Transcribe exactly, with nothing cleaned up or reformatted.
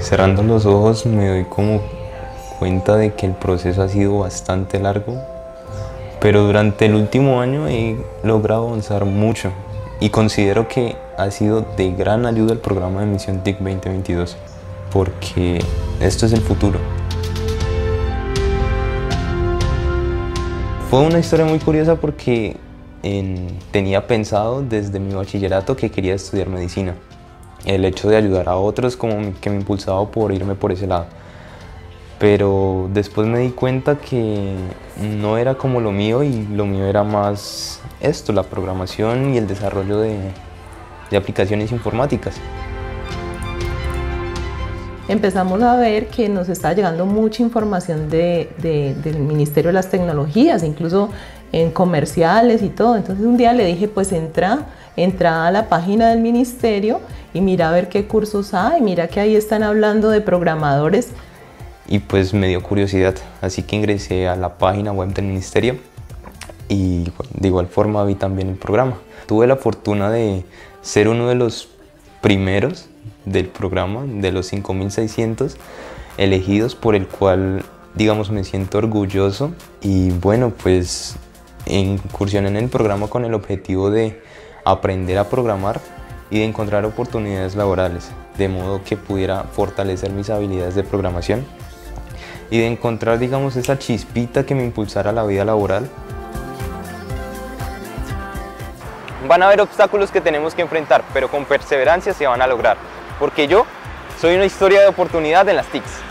Cerrando los ojos me doy como cuenta de que el proceso ha sido bastante largo, pero durante el último año he logrado avanzar mucho y considero que ha sido de gran ayuda el programa de Misión TIC veinte veintidós, porque esto es el futuro. Fue una historia muy curiosa porque en, tenía pensado desde mi bachillerato que quería estudiar medicina. El hecho de ayudar a otros como que me impulsaba por irme por ese lado. Pero después me di cuenta que no era como lo mío y lo mío era más esto, la programación y el desarrollo de, de aplicaciones informáticas. Empezamos a ver que nos está llegando mucha información de, de, del Ministerio de las Tecnologías, incluso en comerciales y todo. Entonces un día le dije, pues entra, entra a la página del ministerio y mira a ver qué cursos hay, mira que ahí están hablando de programadores. Y pues me dio curiosidad, así que ingresé a la página web del ministerio y de igual forma vi también el programa. Tuve la fortuna de ser uno de los primeros del programa, de los cinco mil seiscientos elegidos, por el cual, digamos, me siento orgulloso. Y bueno, pues incursioné en el programa con el objetivo de aprender a programar y de encontrar oportunidades laborales, de modo que pudiera fortalecer mis habilidades de programación y de encontrar, digamos, esa chispita que me impulsara a la vida laboral. Van a haber obstáculos que tenemos que enfrentar, pero con perseverancia se van a lograr, porque yo soy una historia de oportunidad en las TICs.